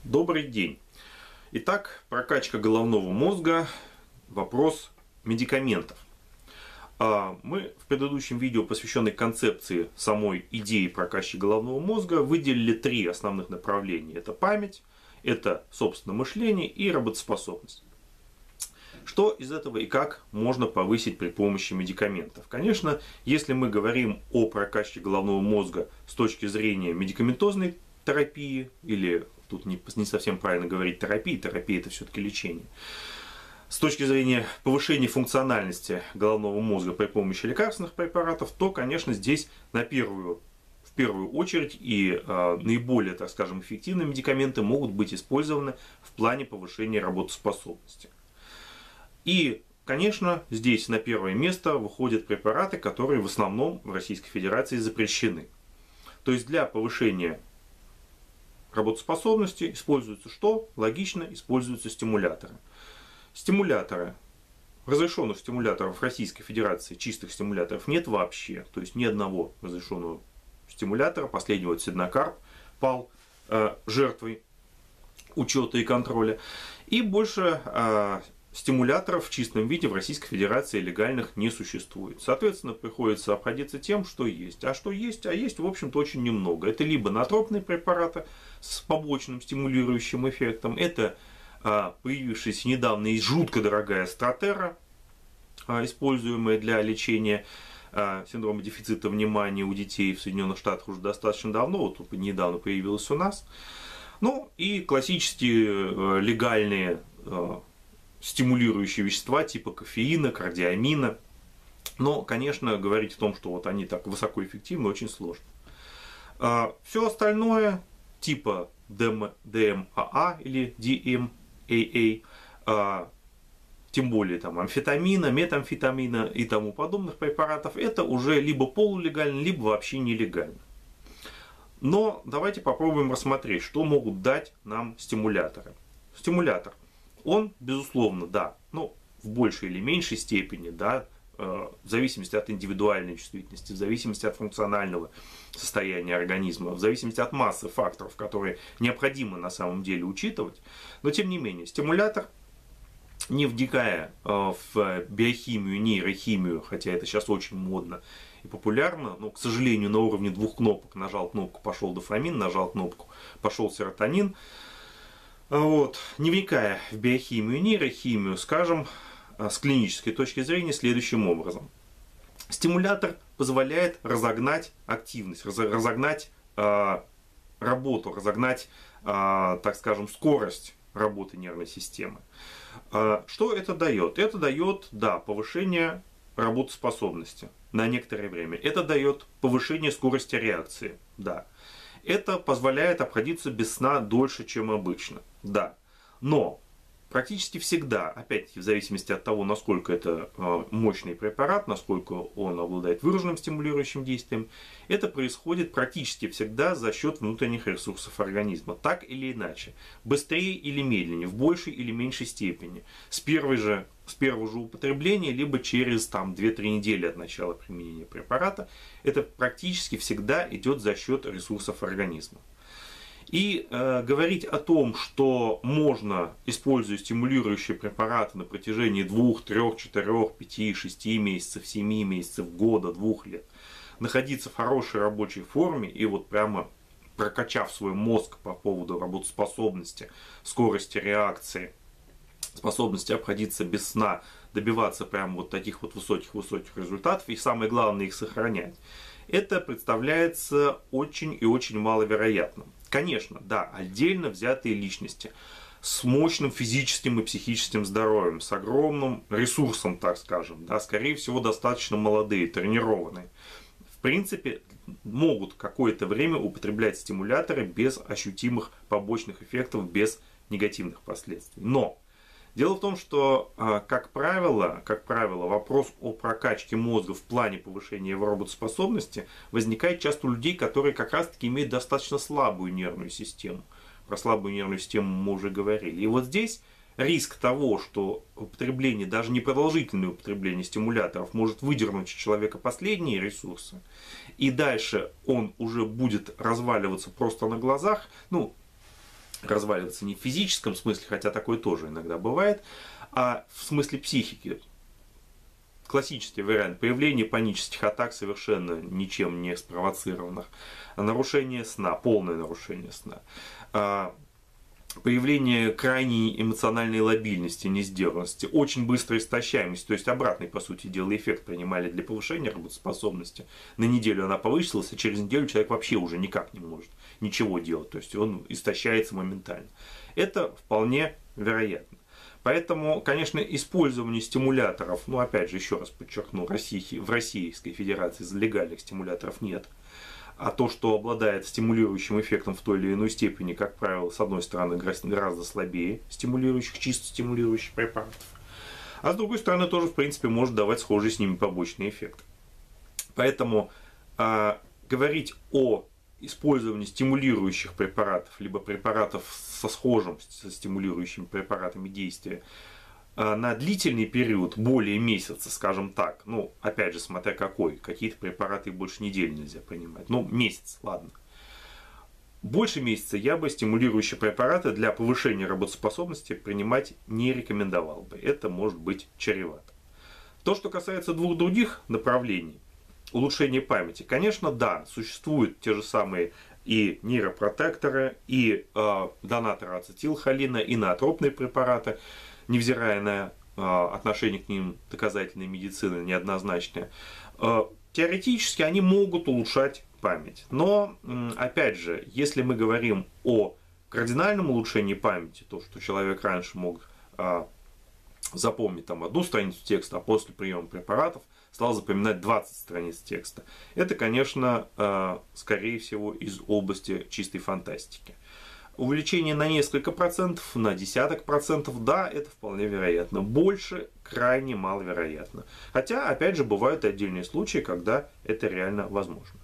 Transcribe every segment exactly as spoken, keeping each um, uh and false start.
Добрый день. Итак, прокачка головного мозга. Вопрос медикаментов. Мы в предыдущем видео, посвященной концепции самой идеи прокачки головного мозга, выделили три основных направления. Это память, это, собственно, мышление и работоспособность. Что из этого и как можно повысить при помощи медикаментов? Конечно, если мы говорим о прокачке головного мозга с точки зрения медикаментозной терапии, или тут не, не совсем правильно говорить терапия, терапия это все-таки лечение, с точки зрения повышения функциональности головного мозга при помощи лекарственных препаратов, то, конечно, здесь на первую, в первую очередь и э, наиболее, так скажем, эффективные медикаменты могут быть использованы в плане повышения работоспособности. И, конечно, здесь на первое место выходят препараты, которые в основном в Российской Федерации запрещены. То есть для повышения работоспособности используются что? Логично, используются стимуляторы. Стимуляторы. Разрешенных стимуляторов в Российской Федерации, чистых стимуляторов, нет вообще. То есть ни одного разрешенного стимулятора. Последний вот Сиднокарп пал э, жертвой учета и контроля. И больше э, стимуляторов в чистом виде в Российской Федерации легальных не существует. Соответственно, приходится обходиться тем, что есть. А что есть? А есть, в общем-то, очень немного. Это либо натропные препараты с побочным стимулирующим эффектом, это а, появившаяся недавно и жутко дорогая стратера, а, используемая для лечения а, синдрома дефицита внимания у детей в Соединенных Штатах уже достаточно давно, вот тут недавно появилась у нас. Ну и классические а, легальные а, стимулирующие вещества типа кофеина, кардиамина. Но, конечно, говорить о том, что вот они так высокоэффективны, очень сложно. Все остальное типа ди эм а а или ди эм а а, тем более там амфетамина, метамфетамина и тому подобных препаратов, это уже либо полулегально, либо вообще нелегально. Но давайте попробуем рассмотреть, что могут дать нам стимуляторы. Стимулятор. Он, безусловно, да, ну, в большей или меньшей степени, да, в зависимости от индивидуальной чувствительности, в зависимости от функционального состояния организма, в зависимости от массы факторов, которые необходимо на самом деле учитывать. Но, тем не менее, стимулятор, не вникая в биохимию, нейрохимию, хотя это сейчас очень модно и популярно, но, к сожалению, на уровне двух кнопок, нажал кнопку, пошел дофамин, нажал кнопку, пошел серотонин. Вот. Не вникая в биохимию и нейрохимию, скажем, с клинической точки зрения следующим образом. Стимулятор позволяет разогнать активность, разогнать э, работу, разогнать, э, так скажем, скорость работы нервной системы. Э, что это дает? Это дает, да, повышение работоспособности на некоторое время. Это дает повышение скорости реакции, да. Это позволяет обходиться без сна дольше, чем обычно. Да. Но практически всегда, опять в зависимости от того, насколько это мощный препарат, насколько он обладает выраженным стимулирующим действием, это происходит практически всегда за счет внутренних ресурсов организма. Так или иначе. Быстрее или медленнее, в большей или меньшей степени. С, первой же, с первого же употребления, либо через две-три недели от начала применения препарата. Это практически всегда идет за счет ресурсов организма. И э, говорить о том, что можно, используя стимулирующие препараты на протяжении двух, трёх, четырёх, пяти, шести месяцев, семи месяцев, года, двух лет, находиться в хорошей рабочей форме и вот прямо прокачав свой мозг по поводу работоспособности, скорости реакции, способности обходиться без сна, добиваться прямо вот таких вот высоких-высоких результатов и самое главное их сохранять, это представляется очень и очень маловероятным. Конечно, да, отдельно взятые личности с мощным физическим и психическим здоровьем, с огромным ресурсом, так скажем, да, скорее всего, достаточно молодые, тренированные, в принципе, могут какое-то время употреблять стимуляторы без ощутимых побочных эффектов, без негативных последствий. Но дело в том, что, как правило, как правило, вопрос о прокачке мозга в плане повышения его работоспособности возникает часто у людей, которые как раз-таки имеют достаточно слабую нервную систему. Про слабую нервную систему мы уже говорили. И вот здесь риск того, что употребление, даже непродолжительное употребление стимуляторов может выдернуть у человека последние ресурсы, и дальше он уже будет разваливаться просто на глазах, ну, разваливаться не в физическом смысле, хотя такое тоже иногда бывает, а в смысле психики. Классический вариант появления панических атак, совершенно ничем не спровоцированных. Нарушение сна, полное нарушение сна. Появление крайней эмоциональной лобильности, несдержанности, очень быстрой истощаемости, то есть обратный, по сути дела, эффект принимали для повышения работоспособности. На неделю она повысилась, а через неделю человек вообще уже никак не может ничего делать, то есть он истощается моментально. Это вполне вероятно. Поэтому, конечно, использование стимуляторов, ну опять же, еще раз подчеркну, в Российской Федерации легальных стимуляторов нет. А то, что обладает стимулирующим эффектом в той или иной степени, как правило, с одной стороны, гораздо слабее стимулирующих, чисто стимулирующих препаратов. А с другой стороны, тоже, в принципе, может давать схожий с ними побочный эффект. Поэтому э, говорить о использовании стимулирующих препаратов, либо препаратов со схожим со стимулирующими препаратами действия, на длительный период, более месяца, скажем так, ну, опять же, смотря какой, какие-то препараты больше недели нельзя принимать, ну, месяц, ладно. Больше месяца я бы стимулирующие препараты для повышения работоспособности принимать не рекомендовал бы, это может быть чревато. То, что касается двух других направлений, улучшение памяти, конечно, да, существуют те же самые и нейропротекторы, и э, донаторы ацетилхолина, и ноотропные препараты, невзирая на э, отношение к ним доказательной медицины неоднозначное, э, теоретически они могут улучшать память. Но, э, опять же, если мы говорим о кардинальном улучшении памяти, то, что человек раньше мог э, запомнить там, одну страницу текста, а после приема препаратов стал запоминать двадцать страниц текста, это, конечно, э, скорее всего, из области чистой фантастики. Увеличение на несколько процентов, на десяток процентов, да, это вполне вероятно. Больше крайне маловероятно. Хотя, опять же, бывают отдельные случаи, когда это реально возможно.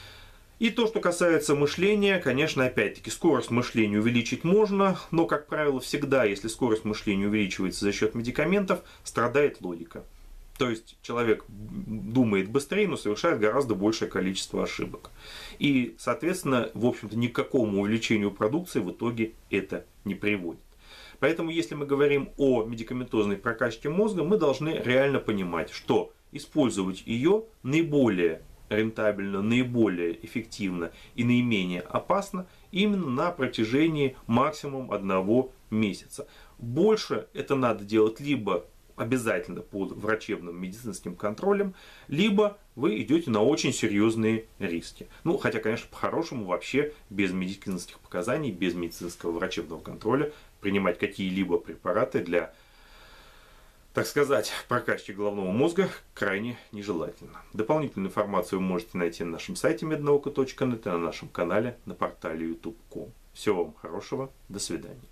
И то, что касается мышления, конечно, опять-таки, скорость мышления увеличить можно, но, как правило, всегда, если скорость мышления увеличивается за счет медикаментов, страдает логика. То есть человек думает быстрее, но совершает гораздо большее количество ошибок. И, соответственно, в общем-то, ни к какому увеличению продукции в итоге это не приводит. Поэтому, если мы говорим о медикаментозной прокачке мозга, мы должны реально понимать, что использовать ее наиболее рентабельно, наиболее эффективно и наименее опасно именно на протяжении максимум одного месяца. Больше это надо делать либо обязательно под врачебным медицинским контролем, либо вы идете на очень серьезные риски. Ну, хотя, конечно, по-хорошему вообще без медицинских показаний, без медицинского врачебного контроля принимать какие-либо препараты для, так сказать, прокачки головного мозга крайне нежелательно. Дополнительную информацию вы можете найти на нашем сайте меднаука точка нет и на нашем канале на портале ютуб точка ком. Всего вам хорошего, до свидания.